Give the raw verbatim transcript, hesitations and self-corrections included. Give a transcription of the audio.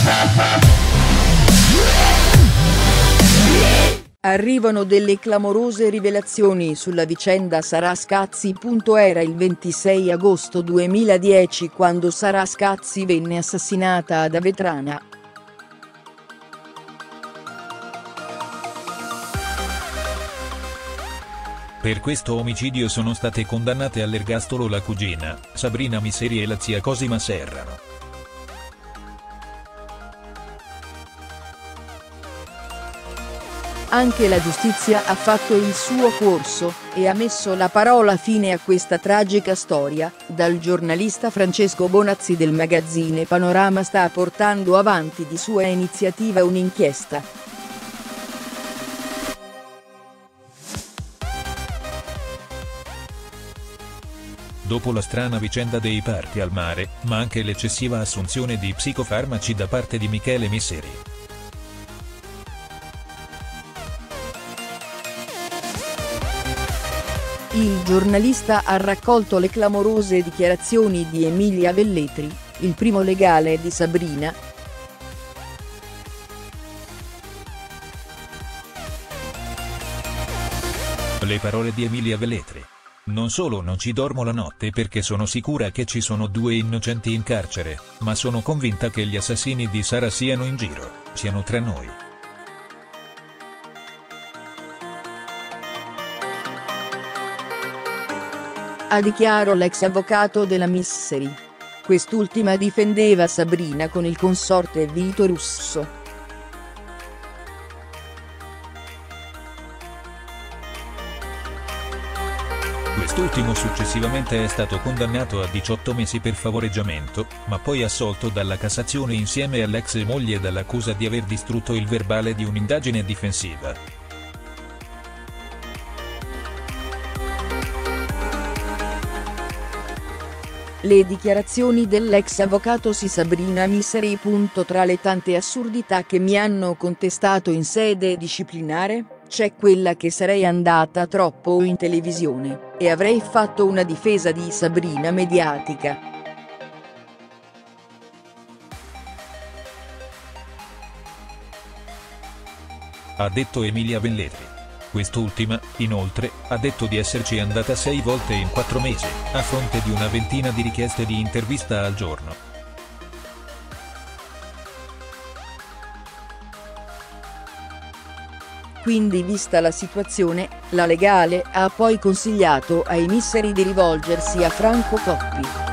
Arrivano delle clamorose rivelazioni sulla vicenda Sara Scazzi. Era il ventisei agosto duemiladieci quando Sara Scazzi venne assassinata ad Avetrana. Per questo omicidio sono state condannate all'ergastolo la cugina, Sabrina Misseri, e la zia Cosima Serrano. Anche la giustizia ha fatto il suo corso, e ha messo la parola fine a questa tragica storia. Dal giornalista Francesco Bonazzi del magazzine Panorama sta portando avanti di sua iniziativa un'inchiesta. Dopo la strana vicenda dei parti al mare, ma anche l'eccessiva assunzione di psicofarmaci da parte di Michele Misseri. Il giornalista ha raccolto le clamorose dichiarazioni di Emilia Velletri, il primo legale di Sabrina. Le parole di Emilia Velletri. Non solo non ci dormo la notte perché sono sicura che ci sono due innocenti in carcere, ma sono convinta che gli assassini di Sara siano in giro, siano tra noi. Ha dichiarato l'ex avvocato della Misseri. Quest'ultima difendeva Sabrina con il consorte Vito Russo. Quest'ultimo successivamente è stato condannato a diciotto mesi per favoreggiamento, ma poi assolto dalla Cassazione insieme all'ex moglie dall'accusa di aver distrutto il verbale di un'indagine difensiva. Le dichiarazioni dell'ex avvocato si Sabrina Misseri. Tra le tante assurdità che mi hanno contestato in sede disciplinare, c'è quella che sarei andata troppo in televisione, e avrei fatto una difesa di Sabrina mediatica. Ha detto Emilia Velletri. Quest'ultima, inoltre, ha detto di esserci andata sei volte in quattro mesi, a fronte di una ventina di richieste di intervista al giorno. Quindi, vista la situazione, la legale ha poi consigliato ai Misseri di rivolgersi a Franco Coppi.